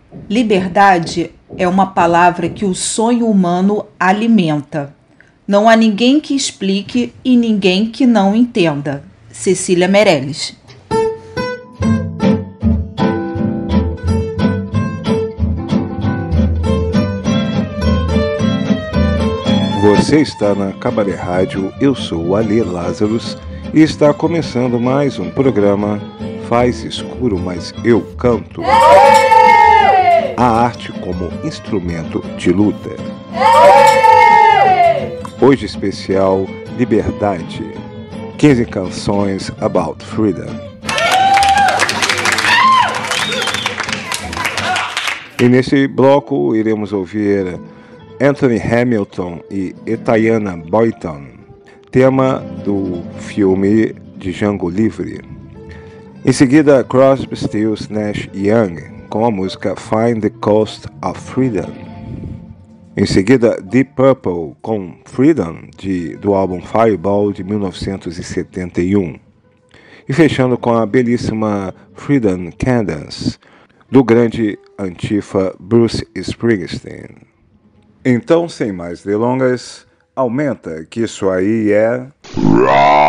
Liberdade é uma palavra que o sonho humano alimenta. Não há ninguém que explique e ninguém que não entenda. Cecília Meirelles. Você está na Cabaré Rádio, eu sou o Alê Lázaros e está começando mais um programa Faz Escuro, mas eu canto. A arte como instrumento de luta. Hoje especial Liberdade. 15 canções about freedom. E nesse bloco iremos ouvir Anthony Hamilton e Etaiana Boyton, tema do filme de Django Livre. Em seguida, Crosby, Stills, Nash Young, com a música Find the Coast of Freedom. Em seguida, Deep Purple, com Freedom, do álbum Fireball, de 1971. E fechando com a belíssima Freedom Cadence, do grande antifa Bruce Springsteen. Então, sem mais delongas, aumenta que isso aí é...